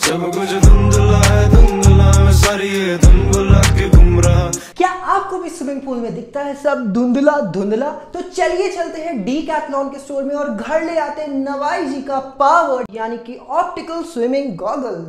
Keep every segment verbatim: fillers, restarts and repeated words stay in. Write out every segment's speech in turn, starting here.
सब कुछ धुंधला है, धुंधला में सारी ये धुन बुला के घूम रहा। क्या आपको भी स्विमिंग पूल में दिखता है सब धुंधला धुंधला? तो चलिए चलते हैं डीकैथलॉन के स्टोर में और घर ले आते हैं नवाई जी का पावर यानी कि optical swimming goggle.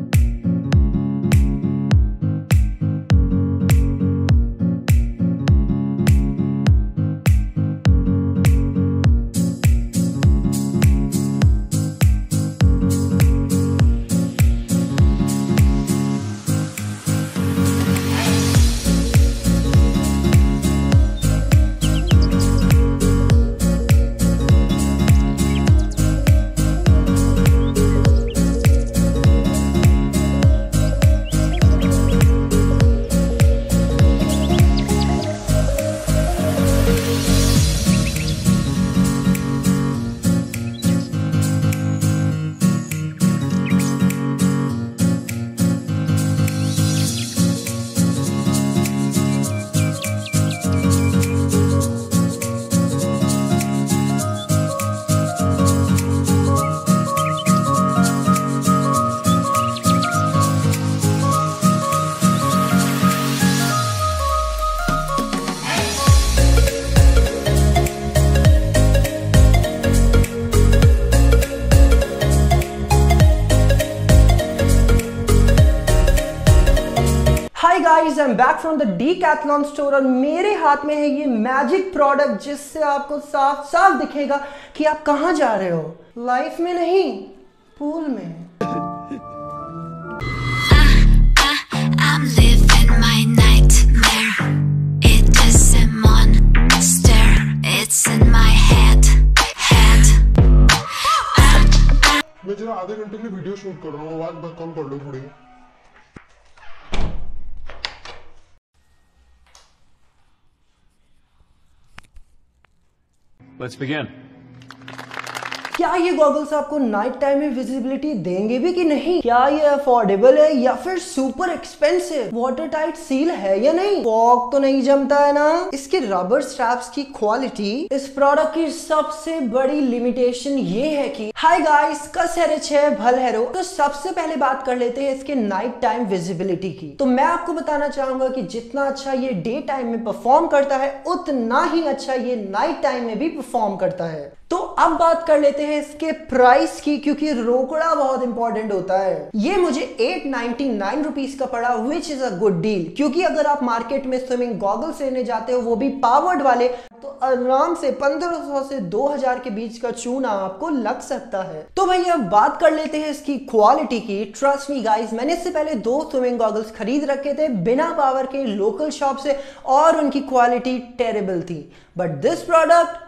Hi guys, I am back from the Decathlon store और मेरे हाथ में है ये मैजिक प्रोडक्ट जिससे आपको साफ साफ दिखेगा कि आप कहां जा रहे हो। लाइफ में नहीं, पूल में। I'm living my nightmare. It is a monster. It's in my head. Head. मैं जरा आधे घंटे के लिए वीडियो शूट कर रहा हूँ, आवाज बहुत कम कर लो थोड़ी। Let's begin. क्या ये गॉगल्स आपको नाइट टाइम में विजिबिलिटी देंगे भी कि नहीं? क्या ये अफोर्डेबल है या फिर super expensive? Watertight seal है या नहीं? फॉग तो नहीं जमता है ना? इसके रबर स्ट्रैप्स की क्वालिटी इस प्रोडक्ट की सबसे बड़ी लिमिटेशन ये है कि हाय गाइस, कस है छे भल हैरो। तो सबसे पहले बात कर लेते हैं इसके नाइट टाइम विजिबिलिटी की। तो मैं आपको बताना चाहूंगा कि जितना अच्छा ये डे टाइम में परफॉर्म करता है उतना ही अच्छा ये नाइट टाइम में भी परफॉर्म करता है। तो अब बात कर लेते हैं इसके प्राइस की, क्योंकि रोकड़ा बहुत इंपॉर्टेंट होता है। ये मुझे एट नाइनटी नाइन रुपीस का पड़ा, which is a good deal. क्योंकि अगर आप मार्केट में स्विमिंग गॉगल्स लेने जाते हो वो भी पावर्ड वाले, तो आराम से पंद्रह सौ से दो हज़ार के बीच का चूना आपको लग सकता है। तो भैया बात कर लेते हैं इसकी क्वालिटी की। ट्रस्ट मी गाइस, मैंने इससे पहले दो स्विमिंग गॉगल्स खरीद रखे थे बिना पावर के लोकल शॉप से और उनकी क्वालिटी टेरेबल थी। But this product,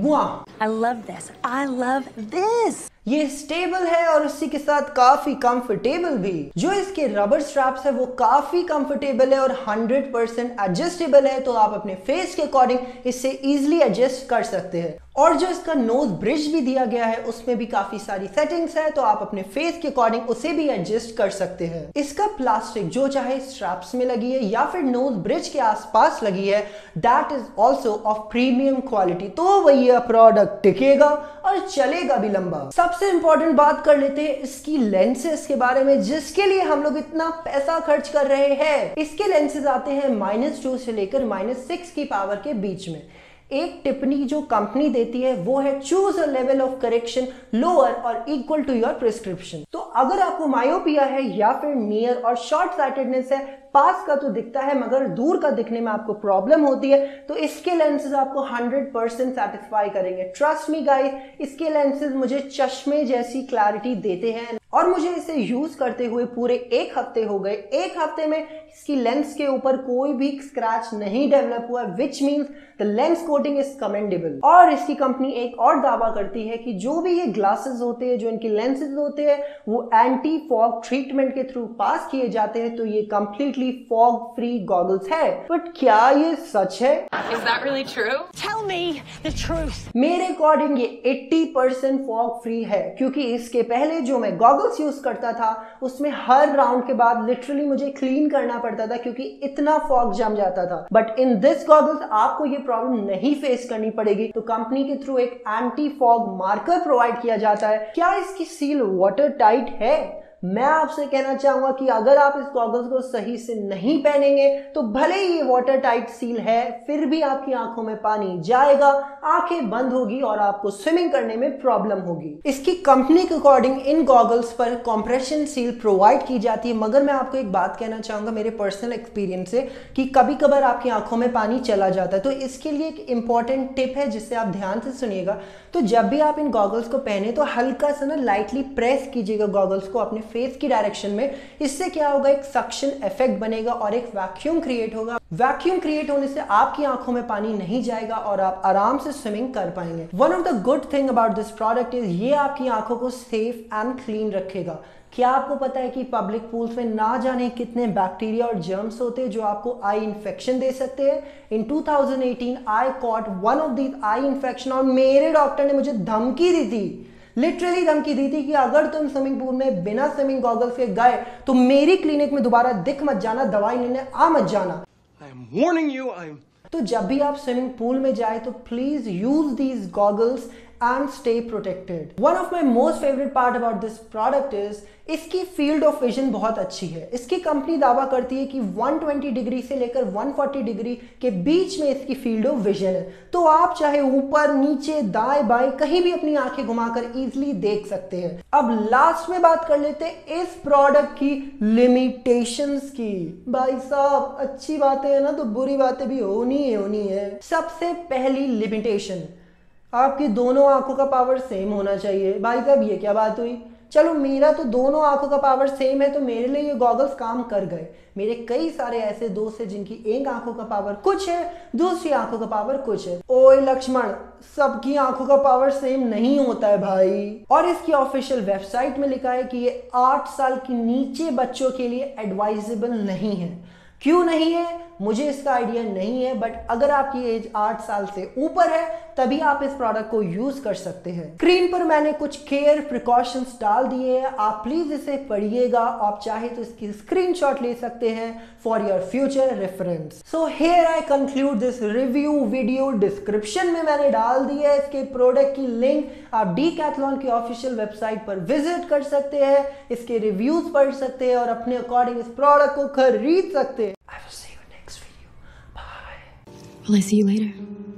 I love this. I love this. ये स्टेबल है और उसी के साथ काफी कंफर्टेबल भी। जो इसके रबर स्ट्रैप्स है वो काफी कंफर्टेबल है और हंड्रेड परसेंट एडजस्टेबल है, तो आप अपने फेस के अकॉर्डिंग इससे इजीली एडजस्ट कर सकते हैं। और जो इसका नोज ब्रिज भी दिया गया है उसमें भी काफी सारी सेटिंग्स है, तो आप अपने फेस के अकॉर्डिंग उसे भी एडजस्ट कर सकते हैं। इसका प्लास्टिक जो चाहे स्ट्रैप्स में लगी है या फिर नोज ब्रिज के आसपास लगी है, that is also of premium quality. तो भैया प्रोडक्ट टिकेगा और चलेगा भी लंबा। सबसे इंपॉर्टेंट बात कर लेते हैं इसकी लेंसेज के बारे में, जिसके लिए हम लोग इतना पैसा खर्च कर रहे हैं। इसके लेंसेज आते हैं माइनस टू से लेकर माइनस सिक्स की पावर के बीच में। एक टिप्पणी जो कंपनी देती है वो है choose a level of correction lower और इक्वल टू योर प्रिस्क्रिप्शन। तो अगर आपको मायोपिया है या फिर नियर और शॉर्ट साइटेडनेस है, पास का तो दिखता है मगर दूर का दिखने में आपको प्रॉब्लम होती है, तो इसके लेंसेज आपको हंड्रेड परसेंट सेटिस्फाई करेंगे। ट्रस्ट मी गाइस, इसके लेंसेज मुझे चश्मे जैसी क्लैरिटी देते हैं और मुझे इसे यूज करते हुए पूरे एक हफ्ते हो गए। एक हफ्ते में इसकी लेंस के ऊपर कोई भी स्क्रैच नहीं डेवलप हुआ, which means the lens coating is commendable. और इसकी कंपनी एक और दावा करती है कि जो भी ये ग्लासेस होते हैं, जो इनके लेंसेज होते हैं, वो एंटी फॉग ट्रीटमेंट के थ्रू पास किए जाते हैं, तो ये कंप्लीटली फॉग फ्री गॉगल्स है। बट क्या ये सच है? Is that really true? Tell me the truth. मेरे अकॉर्डिंग ये अस्सी परसेंट फॉग फ्री है, क्योंकि इसके पहले जो मैं गॉगल्स यूज करता था उसमें हर राउंड के बाद लिटरली मुझे क्लीन करना पड़ता था क्योंकि इतना फॉग जम जाता था। बट इन दिस गॉगल्स आपको ये प्रॉब्लम नहीं फेस करनी पड़ेगी। तो कंपनी के थ्रू एक एंटी फॉग मार्कर प्रोवाइड किया जाता है। क्या इसकी सील वाटर टाइट है? मैं आपसे कहना चाहूंगा कि अगर आप इस गॉगल्स को सही से नहीं पहनेंगे तो भले ही ये वाटर टाइट सील है, फिर भी आपकी आंखों में पानी जाएगा, आंखें बंद होगी और आपको स्विमिंग करने में प्रॉब्लम होगी। इसकी कंपनी के अकॉर्डिंग इन गॉगल्स पर कंप्रेशन सील प्रोवाइड की जाती है, मगर मैं आपको एक बात कहना चाहूंगा मेरे पर्सनल एक्सपीरियंस से कि कभी कभार आपकी आंखों में पानी चला जाता है। तो इसके लिए एक इंपॉर्टेंट टिप है जिससे आप ध्यान से सुनिएगा। तो जब भी आप इन गॉगल्स को पहने तो हल्का सा ना लाइटली प्रेस कीजिएगा गॉगल्स को अपने फेस की डायरेक्शन में। इससे क्या होगा, एक सक्शन इफेक्ट बनेगा और एक वैक्यूम क्रिएट होगा। वैक्यूम क्रिएट होने से आपकी आंखों में पानी नहीं जाएगा और आप आराम से स्विमिंग कर पाएंगे। One of the good thing about this product is ये आपकी आंखों को सेफ एंड क्लीन रखेगा। क्या आपको पता है कि पब्लिक पूल्स में ना जाने कितने बैक्टीरिया और जर्म्स होते हैं जो आपको आई इन्फेक्शन दे सकते हैं। In two thousand eighteen I caught one of these eye infection और मेरे डॉक्टर ने मुझे धमकी दी थी, लिटरली धमकी दी थी कि अगर तुम स्विमिंग पूल में बिना स्विमिंग गॉगल्स के गए तो मेरी क्लिनिक में दोबारा दिख मत जाना, दवाई लेने आ मत जाना। I am warning you, I am... तो जब भी आप स्विमिंग पूल में जाए तो please use these goggles and stay protted. One of my most favorite part about this product is इसकी फील्ड ऑफ विजन बहुत अच्छी है। इसकी कंपनी दावा करती है कि वन ट्वेंटी डिग्री से लेकर वन फोर्टी डिग्री के बीच में इसकी फील्ड ऑफ विजन है। तो आप चाहे ऊपर नीचे दाएं बाएं कहीं भी अपनी आंखें घुमाकर इजीली देख सकते हैं। अब लास्ट में बात कर लेते हैं इस प्रोडक्ट की लिमिटेशंस की। भाई साहब अच्छी बातें है ना तो बुरी बातें भी होनी ही होनी है। सबसे पहली लिमिटेशन, आपकी दोनों आंखों का पावर सेम होना चाहिए। भाई साहब ये क्या बात हुई? चलो मेरा तो दोनों आंखों का पावर सेम है तो मेरे लिए ये गॉगल्स काम कर गए। मेरे कई सारे ऐसे दोस्त हैं जिनकी एक आंखों का पावर कुछ है, दूसरी आंखों का पावर कुछ है। ओए लक्ष्मण, सबकी आंखों का पावर सेम नहीं होता है भाई। और इसकी ऑफिशियल वेबसाइट में लिखा है कि ये आठ साल के नीचे बच्चों के लिए एडवाइजेबल नहीं है। क्यों नहीं है मुझे इसका आइडिया नहीं है, बट अगर आपकी एज आठ साल से ऊपर है तभी आप इस प्रोडक्ट को यूज कर सकते हैं। स्क्रीन पर मैंने कुछ केयर प्रिकॉशंस डाल दिए हैं, आप प्लीज इसे पढ़िएगा। आप चाहे तो इसकी स्क्रीनशॉट ले सकते हैं for your future reference. So here I conclude this review video. Description में मैंने डाल दिया है इसके प्रोडक्ट की लिंक, आप डीकैथलॉन की ऑफिशियल वेबसाइट पर विजिट कर सकते हैं, इसके रिव्यूज पढ़ सकते हैं और अपने अकॉर्डिंग इस प्रोडक्ट को खरीद सकते हैं। I will see you next video. Bye. Will I see you later?